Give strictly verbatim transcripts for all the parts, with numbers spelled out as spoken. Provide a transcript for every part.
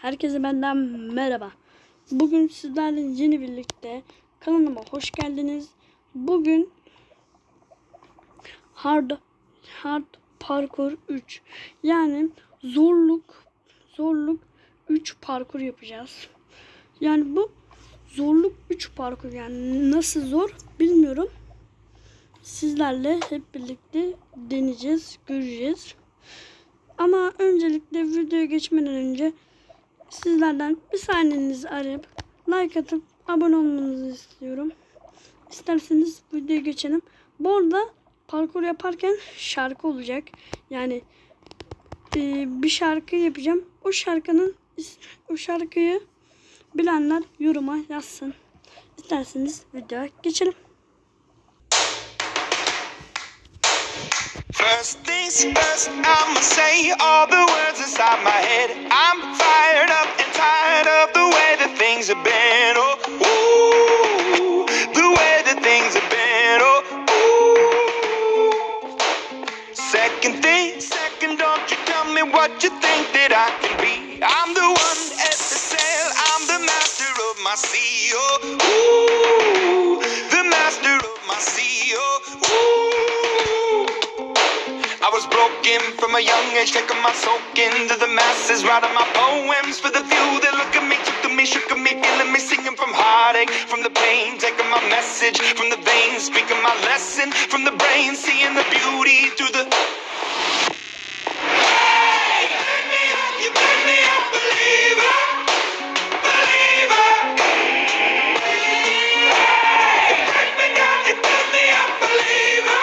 Herkese benden merhaba. Bugün sizlerle yeni birlikte kanalıma hoş geldiniz. Bugün Hard Hard Parkur üç, yani zorluk zorluk üç parkur yapacağız. Yani bu zorluk üç parkur, yani nasıl zor bilmiyorum. Sizlerle hep birlikte deneyeceğiz, göreceğiz. Ama öncelikle videoya geçmeden önce sizlerden bir saniyenizi arayıp like atıp abone olmanızı istiyorum. İsterseniz videoya geçelim. Bu arada parkur yaparken şarkı olacak. Yani e, bir şarkı yapacağım. O şarkının o şarkıyı bilenler yoruma yazsın. İsterseniz videoya geçelim. First things first, I'ma say all the words inside my head. I'm fired up and tired of the way that things have been. Oh, ooh, the way that things have been. Oh, ooh. Second thing, second, don't you tell me what you think that I can be. I'm the one at the sail, I'm the master of my sea. Oh, ooh, the master of my sea. Oh, ooh. I was broken from a young age, taking my soak into the masses, writing my poems for the few that look at me, took to me, shook at me, feeling me, singing from heartache, from the pain, taking my message from the veins, speaking my lesson from the brain, seeing the beauty through the... Hey, pick me up, you pick me up, believer, believer. Hey, break me down, you pick me up, believer.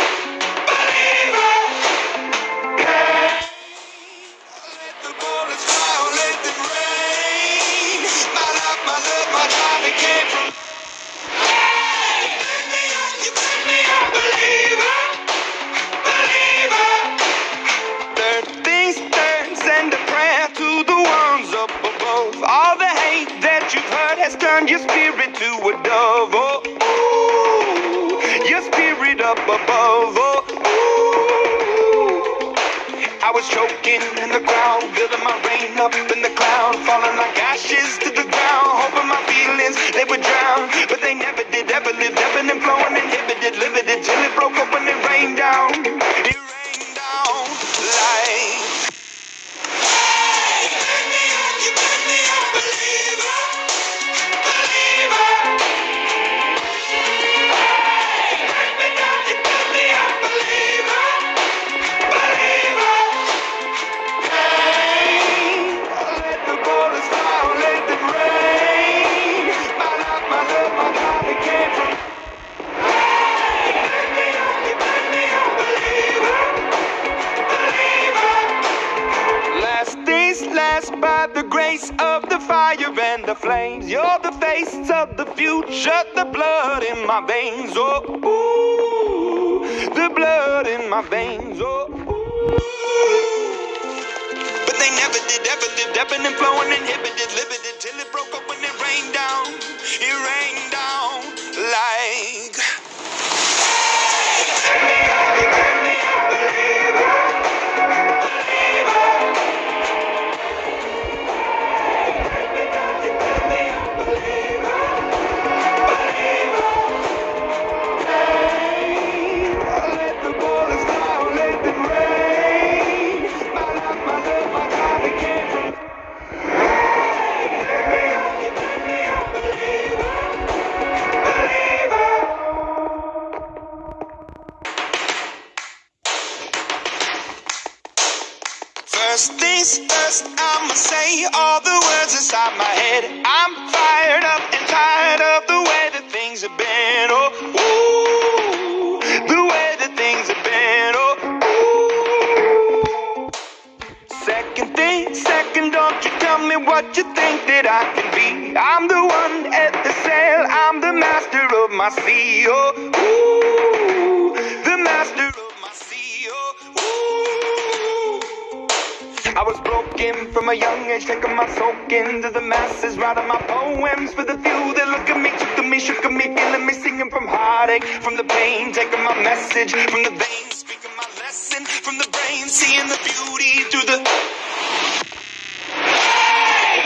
All the hate that you've heard has turned your spirit to a dove. Oh, ooh, your spirit up above. Oh, ooh. I was choking in the crowd, building my rain up in the cloud, falling like ashes to the ground, hoping my feelings they would drown, but they never did. Ever lived, ebbing and flowing, inhibited, limited, till it broke up when it rained down. It rained down like... By the grace of the fire and the flames, you're the face of the future, the blood in my veins. Oh, ooh, the blood in my veins. Oh, ooh. But they never did, ever lived, ebbing and flowing, inhibited, limited, till it broke up when it rained down. It rained down like... First things first, I'ma say all the words inside my head. I'm fired up and tired of the way that things have been. Oh, ooh, the way that things have been. Oh, ooh. Second thing, second, don't you tell me what you think that I can be. I'm the one at the sail, I'm the master of my sea. Oh, ooh, the master of my sea. Oh, ooh. I was broken from a young age, taking my soak into the masses, writing my poems for the few that look at me, took to me, shook at me, feeling me, singing from heartache, from the pain, taking my message from the veins, speaking my lesson from the brain, seeing the beauty through the... Hey!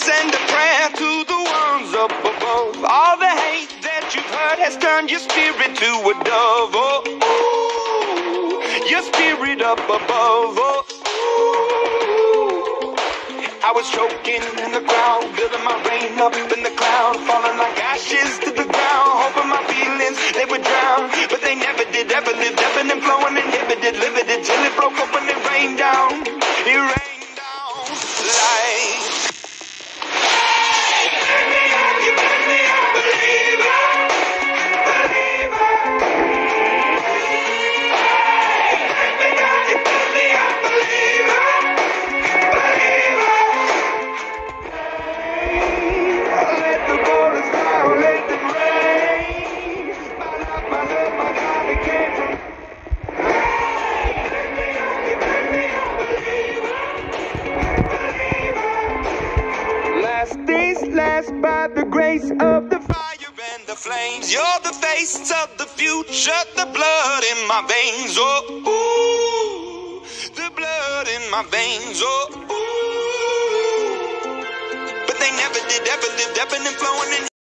send a prayer to the ones up above. All the hate that you've heard has turned your spirit to a dove. Oh, ooh, your spirit up above. Oh, ooh. I was choking in the crowd, building my rain up in the cloud, falling like ashes to the ground, hoping my feelings they would drown, but they never did, ever lived, ebbing and flowing, inhibited, limited, till it broke up and it rained down. It rained down like. Last by the grace of the fire and the flames. You're the face of the future, the blood in my veins. Oh, ooh, the blood in my veins. Oh, ooh. But they never did, ever lived, ebbing and flowing in.